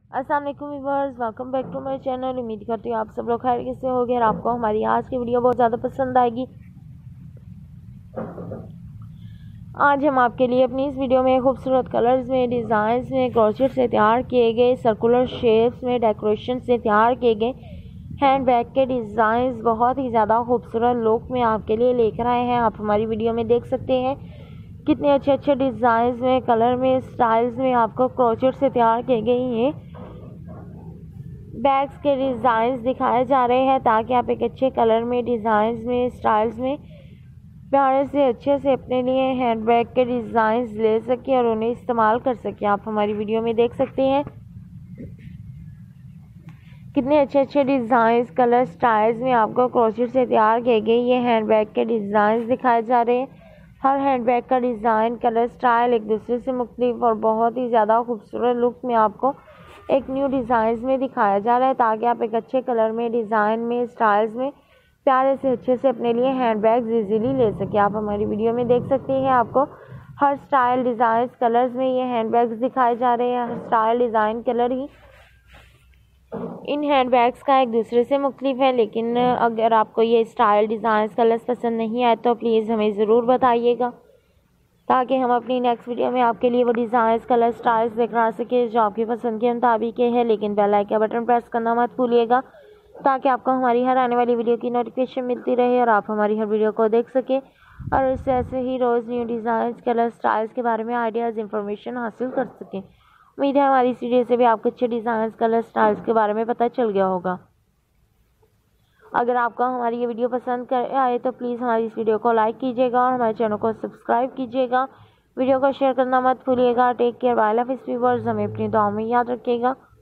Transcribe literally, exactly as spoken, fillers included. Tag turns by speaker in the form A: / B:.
A: अस्सलाम वालेकुम viewers, welcome back to my channel. उम्मीद करती हूँ आप सब लोग खैरियत से होंगे और आपको हमारी आज की वीडियो बहुत ज़्यादा पसंद आएगी। आज हम आपके लिए अपनी इस वीडियो में खूबसूरत कलर्स में, डिज़ाइंस में, क्रोचेट से तैयार किए गए सर्कुलर शेप्स में, डेकोरेशन से तैयार किए गए हैंड बैग के डिज़ाइंस बहुत ही ज़्यादा खूबसूरत लुक में आपके लिए लेकर आए हैं। आप हमारी वीडियो में देख सकते हैं कितने अच्छे अच्छे डिज़ाइंस में, कलर में, स्टाइल्स में आपको क्रोचेट से तैयार किए गए हैं बैग्स के डिज़ाइंस दिखाए जा रहे हैं ताकि आप एक अच्छे कलर में, डिज़ाइंस में, स्टाइल्स में प्यारे से अच्छे से अपने लिए हैंड बैग के डिज़ाइंस ले सकें और उन्हें इस्तेमाल कर सकें। आप हमारी वीडियो में देख सकते हैं कितने अच्छे अच्छे डिज़ाइंस, कलर, स्टाइल्स में आपको क्रोचेट से तैयार किए गए ये हैंड बैग के डिज़ाइंस दिखाए जा रहे हैं। हर हैंड बैग का डिज़ाइन, कलर, स्टाइल एक दूसरे से मुख्तलिफ और बहुत ही ज़्यादा खूबसूरत लुक में आपको एक न्यू डिज़ाइंस में दिखाया जा रहा है ताकि आप एक अच्छे कलर में, डिज़ाइन में, स्टाइल्स में प्यारे से अच्छे से अपने लिए हैंड बैग्स इजीली ले सके। आप हमारी वीडियो में देख सकते हैं आपको हर स्टाइल, डिज़ाइन, कलर्स में ये हैंड बैग्स दिखाए जा रहे हैं। हर स्टाइल, डिज़ाइन, कलर ही इन हैंड बैग्स का एक दूसरे से मुख्तलिफ है, लेकिन अगर आपको ये स्टाइल, डिज़ाइन, कलर्स पसंद नहीं आए तो प्लीज़ हमें ज़रूर बताइएगा ताकि हम अपनी नेक्स्ट वीडियो में आपके लिए वो डिज़ाइंस, कलर, स्टाइल्स दिखा सके जो आपकी पसंद के मुताबिक है। लेकिन बेल आइकन बटन प्रेस करना मत भूलिएगा ताकि आपको हमारी हर आने वाली वीडियो की नोटिफिकेशन मिलती रहे और आप हमारी हर वीडियो को देख सकें और इससे ऐसे ही रोज़ न्यू डिज़ाइंस, कलर, स्टाइल्स के बारे में आइडियाज़, इंफॉर्मेशन हासिल कर सकें। उम्मीद है हमारी इस वीडियो से भी आपको अच्छे डिज़ाइंस, कलर, स्टाइल्स के बारे में पता चल गया होगा। अगर आपको हमारी ये वीडियो पसंद कर आए तो प्लीज़ हमारी इस वीडियो को लाइक कीजिएगा और हमारे चैनल को सब्सक्राइब कीजिएगा। वीडियो को शेयर करना मत भूलिएगा। Take care, bye, love you viewers. हमें अपनी दुआओं में याद रखिएगा।